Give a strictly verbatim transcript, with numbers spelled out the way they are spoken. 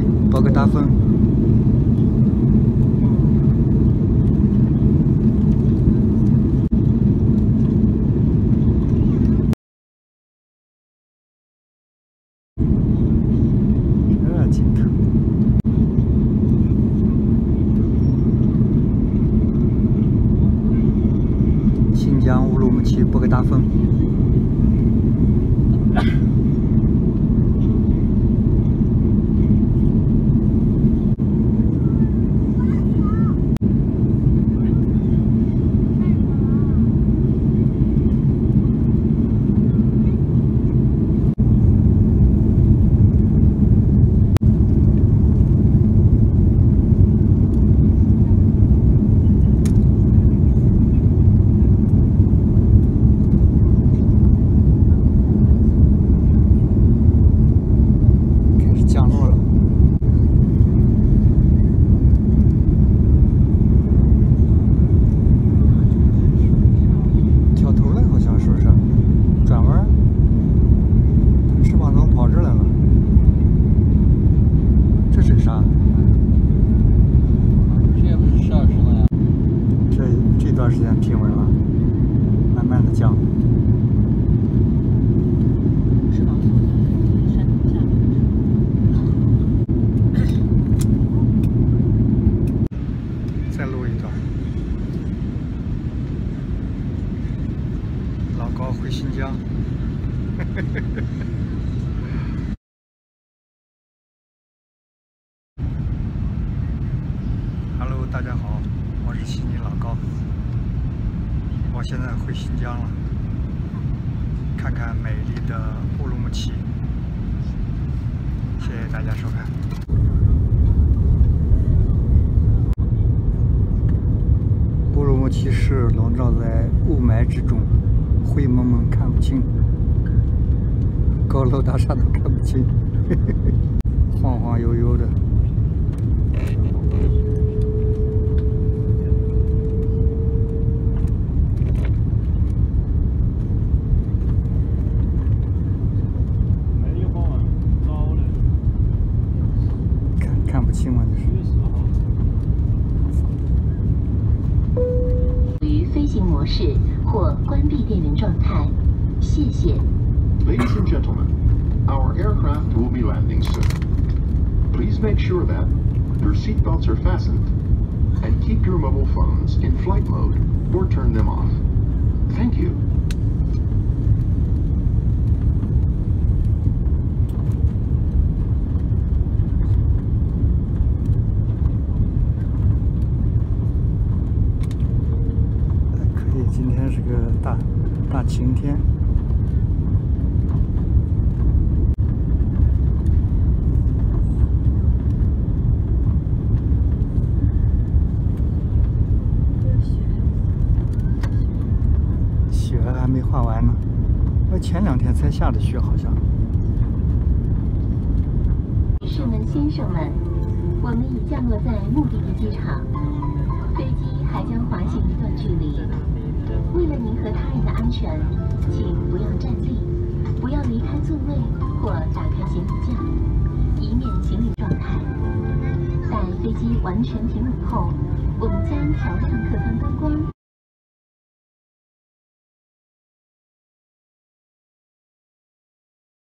博格达峰。 新疆乌鲁木齐博格达峰。这段时间平稳了，慢慢的降。 是吧？山下再录一段。老高回新疆。Hello， 大家好，我是悉尼老高。 我现在回新疆了，看看美丽的乌鲁木齐。谢谢大家收看。乌鲁木齐市笼罩在雾霾之中，灰蒙蒙看不清，高楼大厦都看不清，晃晃悠悠的。 看不清吗？这是。 于飞行模式或关闭电源状态，谢谢。 Ladies and gentlemen, our aircraft will be landing soon. Please make sure that your seat belts are fastened and keep your mobile phones in flight mode or turn them off. Thank you. 今天是个大大晴天，雪还没化完呢，我前两天才下的雪，好像。 女士们、先生们，我们已降落在目的地机场，飞机还将滑行一段距离。 为了您和他人的安全，请不要站立，不要离开座位或打开行李架，以免行李撞开。待飞机完全停稳后，我们将调亮客舱。